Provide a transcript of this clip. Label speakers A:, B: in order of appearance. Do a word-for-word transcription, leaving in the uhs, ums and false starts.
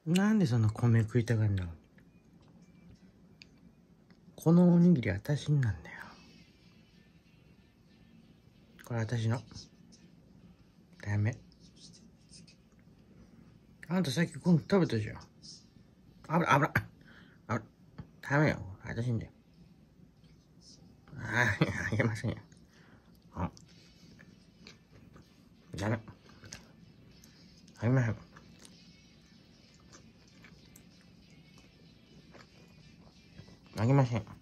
A: なんでそんな米食いたがるの？このおにぎり私になんだよ。これ私の。ダメ。あんたさっき今度食べたじゃん。あぶら、あぶら。あぶら。ダメよ。私んだよ。ああ、あげませんよ。あ。ダメ。あげません。あげません。